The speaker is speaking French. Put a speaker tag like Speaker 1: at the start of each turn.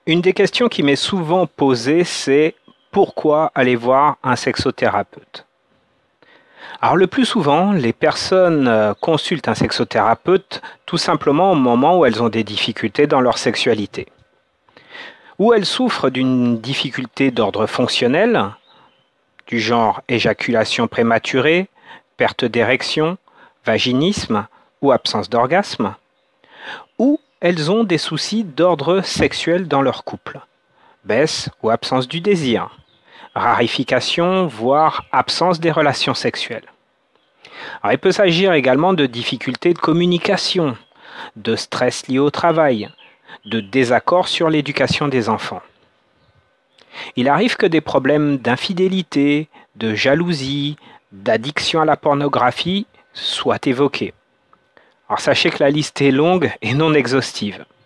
Speaker 1: Une des questions qui m'est souvent posée, c'est pourquoi aller voir un sexothérapeute? Alors le plus souvent, les personnes consultent un sexothérapeute tout simplement au moment où elles ont des difficultés dans leur sexualité, ou elles souffrent d'une difficulté d'ordre fonctionnel, du genre éjaculation prématurée, perte d'érection, vaginisme ou absence d'orgasme, ou elles ont des soucis d'ordre sexuel dans leur couple, baisse ou absence du désir, rarification, voire absence des relations sexuelles. Alors, il peut s'agir également de difficultés de communication, de stress lié au travail, de désaccords sur l'éducation des enfants. Il arrive que des problèmes d'infidélité, de jalousie, d'addiction à la pornographie soient évoqués. Alors sachez que la liste est longue et non exhaustive.